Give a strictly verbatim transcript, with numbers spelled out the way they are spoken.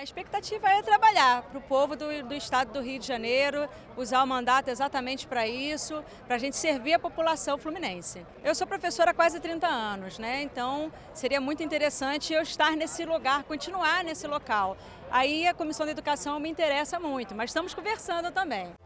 A expectativa é trabalhar para o povo do, do estado do Rio de Janeiro, usar o mandato exatamente para isso, para a gente servir a população fluminense. Eu sou professora há quase trinta anos, né? Então seria muito interessante eu estar nesse lugar, continuar nesse local. Aí a Comissão da Educação me interessa muito, mas estamos conversando também.